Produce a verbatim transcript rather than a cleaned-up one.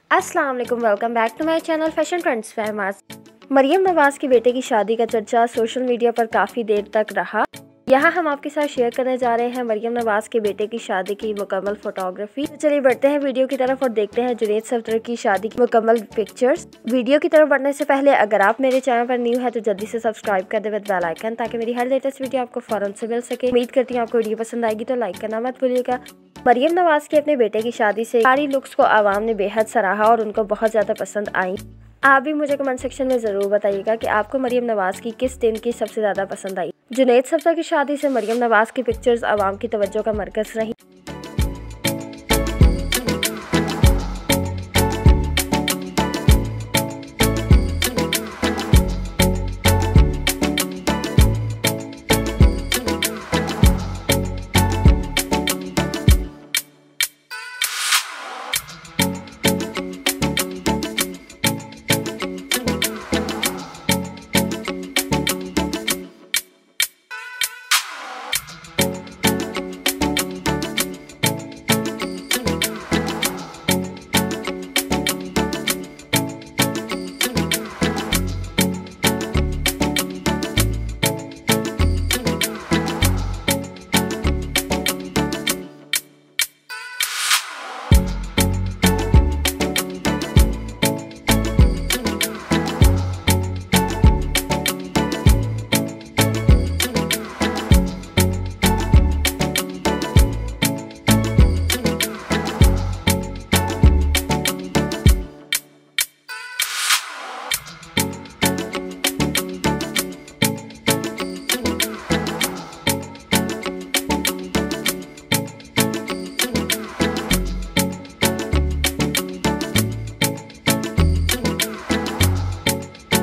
अस्सलाम वालेकुम, welcome back to my channel fashion trends famous. Maryam Nawaz के बेटे की शादी का चर्चा सोशल मीडिया पर काफ़ी देर तक रहा। यहाँ हम आपके साथ शेयर करने जा रहे हैं मरियम नवाज के बेटे की शादी की मुकम्मल फोटोग्राफी। तो चलिए बढ़ते हैं वीडियो की तरफ और देखते हैं जुनैद सफदर की शादी की मुकम्मल पिक्चर्स। वीडियो की तरफ बढ़ने से पहले अगर आप मेरे चैनल पर न्यू है तो जल्दी से सब्सक्राइब कर दे विद बेल आइकन, ताकि मेरी हर लेटेस्ट वीडियो आपको फौरन से मिल सके। उम्मीद करती हूँ आपको वीडियो पसंद आएगी, तो लाइक करना मत भूलिएगा। मरियम नवाज के अपने बेटे की शादी से सारी लुक्स को आवाम ने बेहद सराहा और उनको बहुत ज़्यादा पसंद आई। आप भी मुझे कमेंट सेक्शन में ज़रूर बताइएगा कि आपको मरियम नवाज की किस दिन की सबसे ज़्यादा पसंद आई। जुनैद सफदर की शादी से मरियम नवाज की पिक्चर्स आवाम की तवज्जो का मरकज़ रही।